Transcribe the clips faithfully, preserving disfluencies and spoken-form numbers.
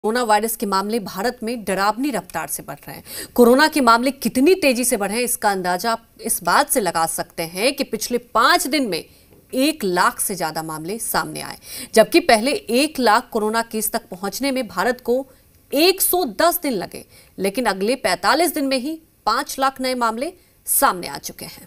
Corona virus के मामले भारत में डरावनी रफ्तार से बढ़ रहे हैं। कोरोना के मामले कितनी तेजी से बढ़े हैं, इसका अंदाजा आप इस बात से लगा सकते हैं कि पिछले पांच दिन में एक लाख से ज्यादा मामले सामने आए, जबकि पहले एक लाख कोरोना केस तक पहुंचने में भारत को एक सौ दस दिन लगे, लेकिन अगले पैंतालीस दिन में ही पांच लाख नए मामले सामने आ चुके हैं।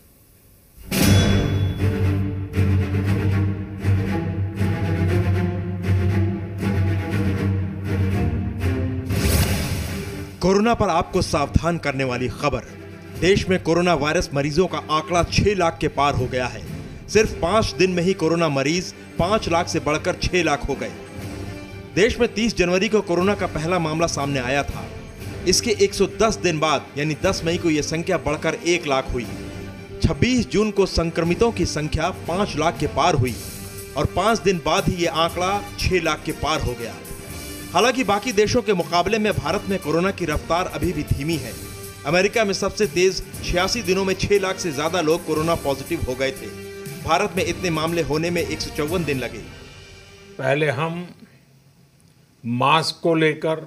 कोरोना पर आपको सावधान करने वाली खबर। देश में कोरोना वायरस मरीजों का आंकड़ा छह लाख के पार हो गया है। सिर्फ पांच दिन में ही कोरोना मरीज पांच लाख से बढ़कर छह लाख हो गए। देश में तीस जनवरी को कोरोना का पहला मामला सामने आया था। इसके एक सौ दस दिन बाद यानी दस मई को यह संख्या बढ़कर एक लाख हुई। छब्बीस जून को संक्रमितों की संख्या पांच लाख के पार हुई और पांच दिन बाद ही यह आंकड़ा छह लाख के पार हो गया। हालांकि बाकी देशों के मुकाबले में भारत में कोरोना की रफ्तार अभी भी धीमी है। अमेरिका में सबसे तेज छियासी दिनों में छह लाख से ज्यादा लोग कोरोना पॉजिटिव हो गए थे। भारत में इतने मामले होने में एक सौ चौवन दिन लगे। पहले हम मास्क को लेकर,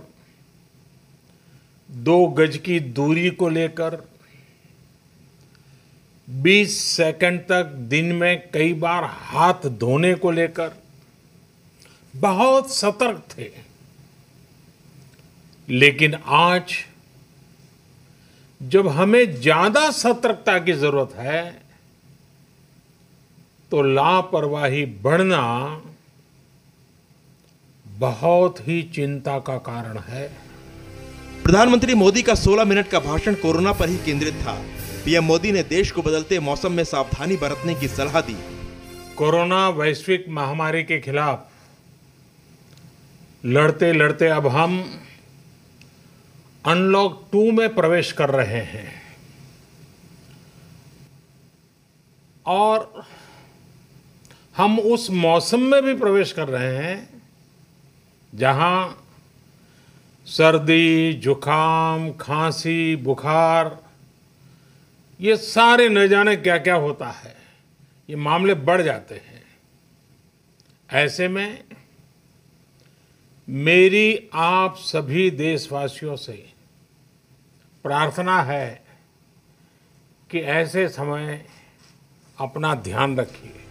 दो गज की दूरी को लेकर, बीस सेकंड तक दिन में कई बार हाथ धोने को लेकर बहुत सतर्क थे। लेकिन आज जब हमें ज्यादा सतर्कता की जरूरत है तो लापरवाही बढ़ना बहुत ही चिंता का कारण है। प्रधानमंत्री मोदी का सोलह मिनट का भाषण कोरोना पर ही केंद्रित था। पीएम मोदी ने देश को बदलते मौसम में सावधानी बरतने की सलाह दी। कोरोना वैश्विक महामारी के खिलाफ लड़ते लड़ते अब हम अनलॉक टू में प्रवेश कर रहे हैं और हम उस मौसम में भी प्रवेश कर रहे हैं जहां सर्दी, जुकाम, खांसी, बुखार, ये सारे न जाने क्या क्या होता है, ये मामले बढ़ जाते हैं। ऐसे में मेरी आप सभी देशवासियों से प्रार्थना है कि ऐसे समय अपना ध्यान रखिए।